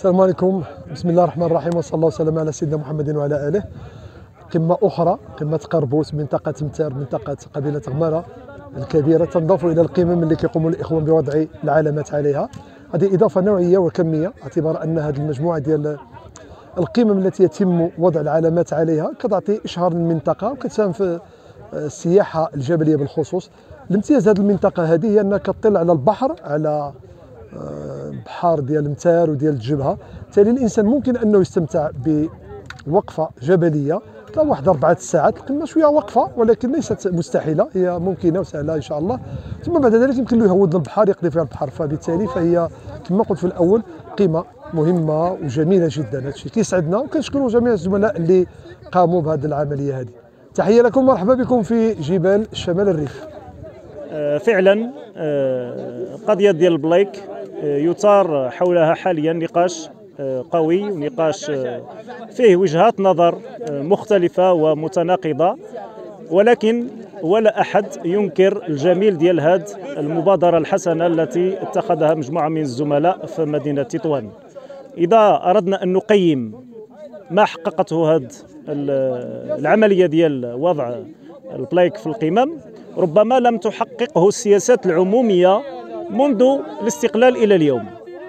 السلام عليكم، بسم الله الرحمن الرحيم، وصلى الله وسلم على سيدنا محمد وعلى اله. قمه اخرى، قمه قربوس، منطقه متار، منطقه قبيله غماره الكبيره، تنضاف الى القمم اللي كيقوموا الاخوان بوضع العلامات عليها. هذه اضافه نوعيه وكميه، اعتبار ان هذه المجموعه ديال القمم التي يتم وضع العلامات عليها كتعطي اشهار للمنطقه وكتساهم في السياحه الجبليه بالخصوص. الامتياز هذه المنطقه هذه هي انها كتطل على البحر، على بحار ديال متار وديال الجبهه، بالتالي الانسان ممكن انه يستمتع بوقفه جبليه واحد 4 ساعات. القمه شويه وقفه ولكن ليست مستحيله، هي ممكنه وسهله ان شاء الله. ثم بعد ذلك يمكن له يهود البحر، يقضي فيها البحر، فبالتالي فهي كما قلت في الاول قمه مهمه وجميله جدا. هذا الشيء كيسعدنا، وكنشكروا جميع الزملاء اللي قاموا بهذه العمليه هذه. تحيه لكم، مرحبا بكم في جبال شمال الريف. فعلا قضية ديال البلايك يثار حولها حاليا نقاش قوي، ونقاش فيه وجهات نظر مختلفة ومتناقضة، ولكن ولا أحد ينكر الجميل ديال هذه المبادرة الحسنة التي اتخذها مجموعة من الزملاء في مدينة تطوان. إذا أردنا أن نقيم ما حققته هذه العملية ديال وضع البلايك في القمم، ربما لم تحققه السياسات العمومية منذ الاستقلال إلى اليوم.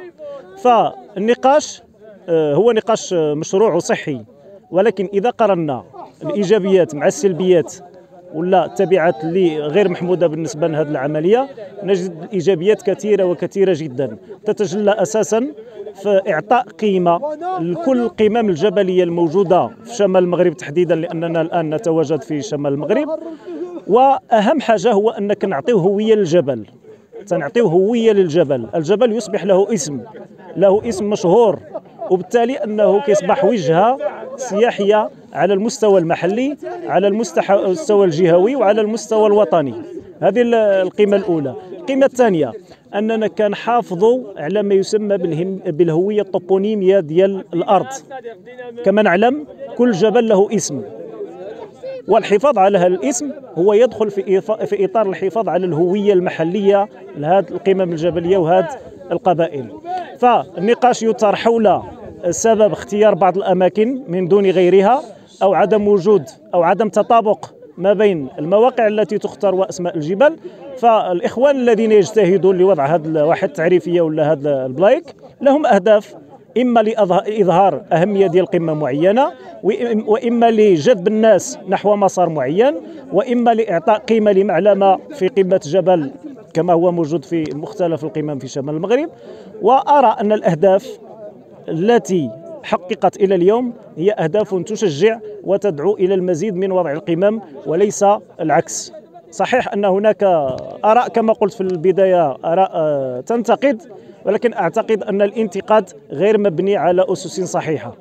فالنقاش هو نقاش مشروع وصحي، ولكن إذا قارنا الإيجابيات مع السلبيات ولا التبعات اللي غير محمودة بالنسبة لهذه العملية، نجد الإيجابيات كثيرة وكثيرة جدا، تتجلى أساسا في إعطاء قيمة لكل القمم الجبلية الموجودة في شمال المغرب تحديدا، لأننا الآن نتواجد في شمال المغرب. وأهم حاجة هو أنك نعطيه هوية للجبل، تنعطيه هوية للجبل. الجبل يصبح له اسم مشهور، وبالتالي أنه كيصبح وجهة سياحية على المستوى المحلي، على المستوى الجهوي، وعلى المستوى الوطني. هذه القيمة الأولى. القيمة الثانية أننا كنحافظوا على ما يسمى بالهوية الطوبونيمية ديال الأرض. كما نعلم كل جبل له اسم، والحفاظ على هذا الاسم هو يدخل في إطار الحفاظ على الهوية المحلية لهذه القمم الجبلية وهذه القبائل. فالنقاش يثار حول سبب اختيار بعض الأماكن من دون غيرها، أو عدم وجود أو عدم تطابق ما بين المواقع التي تختار وأسماء الجبال. فالإخوان الذين يجتهدون لوضع هذه الواحة التعريفية ولا هذا البلايك لهم أهداف، إما لإظهار أهمية ديال قمة معينة، وإما لجذب الناس نحو مسار معين، وإما لإعطاء قيمة لمعلمة في قمة جبل كما هو موجود في مختلف القمم في شمال المغرب. وأرى أن الأهداف التي حققت إلى اليوم هي أهداف تشجع وتدعو إلى المزيد من وضع القمم وليس العكس. صحيح أن هناك آراء كما قلت في البداية، آراء تنتقد، ولكن أعتقد أن الانتقاد غير مبني على أسس صحيحة.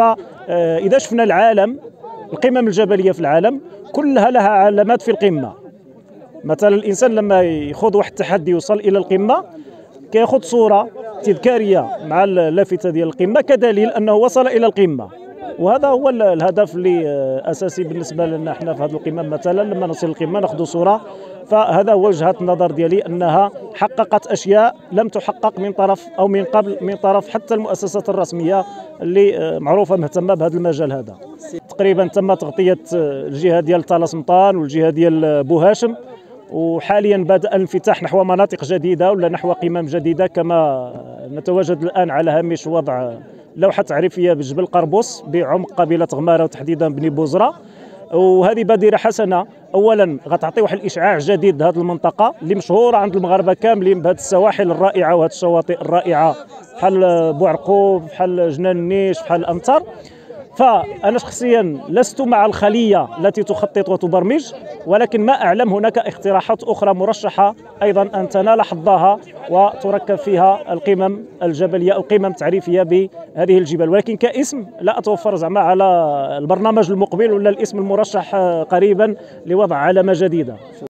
فإذا شفنا العالم، القمم الجبلية في العالم كلها لها علامات في القمة. مثلا الإنسان لما يخوض واحد التحدي يوصل إلى القمة كياخذ صورة تذكارية مع اللافتة ديال القمة كدليل أنه وصل إلى القمة. وهذا هو الهدف اللي أساسي بالنسبة لنا احنا في هذه القمم. مثلا لما نصل القمة ناخذ صورة، فهذا هو وجهة النظر ديالي، أنها حققت أشياء لم تحقق من طرف أو من قبل من طرف حتى المؤسسات الرسمية اللي معروفة مهتمة بهذا المجال هذا. تقريبا تم تغطية الجهة ديال طلس مطان والجهة ديال بوهاشم، وحاليا بدأ الانفتاح نحو مناطق جديدة ولا نحو قمم جديدة، كما نتواجد الآن على هامش وضع لوحة تعريفية بجبل قربوس بعمق قبيلة غمارة وتحديدا بني بوزرة. وهذه بادرة حسنة، أولا غتعطي واحد الإشعاع جديد لهذه المنطقة اللي مشهورة عند المغاربة كاملين بهذه السواحل الرائعة وهذه الشواطئ الرائعة بحال بوعرقوب، بحال جنان النيش، بحال الأمطار. فأنا شخصيا لست مع الخلية التي تخطط وتبرمج، ولكن ما أعلم هناك اقتراحات أخرى مرشحة أيضا أن تنال حظها وتركب فيها القمم الجبلية أو قمم تعريفية بهذه الجبال. ولكن كاسم لا أتوفر زعما على البرنامج المقبل ولا الاسم المرشح قريبا لوضع علامة جديدة.